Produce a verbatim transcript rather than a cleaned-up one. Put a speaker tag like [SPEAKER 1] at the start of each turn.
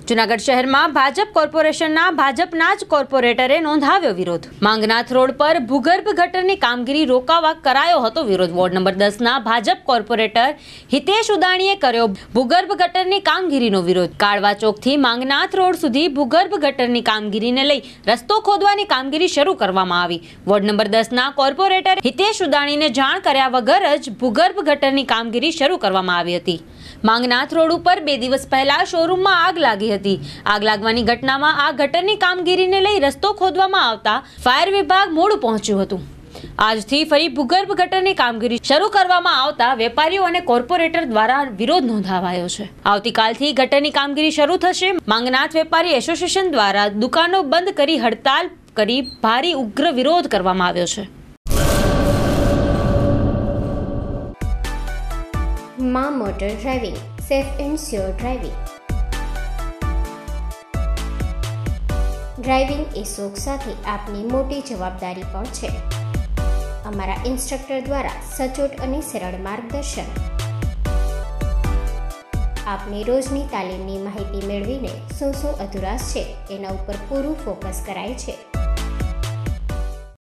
[SPEAKER 1] જૂનાગઢ શહેરમાં ભાજપ કોર્પોરેશનના ભાજપના જ કોર્પોરેટરે નોંધાવ્યો વિરોધ। માંગનાથ રોડ પર ભૂગર્ભ ગટરની કામગીરી રોકાવા કરાયો હતો વિરોધ। વોર્ડ નંબર દસ ના ભાજપ કોર્પોરેટર હિતેશ ઉદાણીએ કર્યો ભૂગર્ભ ગટરની કામગીરીનો વિરોધ। કાળવા ચોકથી માંગનાથ રોડ સુધી ભૂગર્ભ ગટરની કામગીરીને લઈ રસ્તો ખોદવાની કામગીરી શરૂ કરવામાં આવી। વોર્ડ નંબર દસ ના કોર્પોરેટર હિતેશ ઉદાણીને જાણ કર્યા વગર જ ભૂગર્ભ ગટરની કામગીરી શરૂ કરવામાં આવી હતી। માંગનાથ રોડ ઉપર બે દિવસ પહેલા શોરૂમમાં આગ લાગી હતી। આગ લાગવાની ઘટનામાં આ ગટરની કામગીરીને લઈ રસ્તો ખોદવામાં આવતા ફાયર વિભાગ મોડું પહોંચ્યું હતું। આજથી ફરી ભૂગર્ભ ગટરની કામગીરી શરૂ કરવામાં આવતા વેપારીઓ અને કોર્પોરેટર દ્વારા વિરોધ નોંધાવાયો છે। આવતીકાલથી ગટરની કામગીરી શરૂ થશે। માંગનાથ વેપારી એસોસિએશન દ્વારા દુકાનો બંધ કરી હડતાલ કરી ભારે ઉગ્ર વિરોધ કરવામાં આવ્યો છે।
[SPEAKER 2] માં motor driving, safe and sure driving. Driving એ શોખ સાથે આપની મોટી જવાબદારી પણ છે। અમારા ઇન્સ્ટ્રક્ટર દ્વારા સચોટ અને સરળ માર્ગદર્શન આપની રોજની તાલીમની માહિતી મેળવીને શું શું અધુરાશ છે એના ઉપર પૂરું ફોકસ કરાય છે।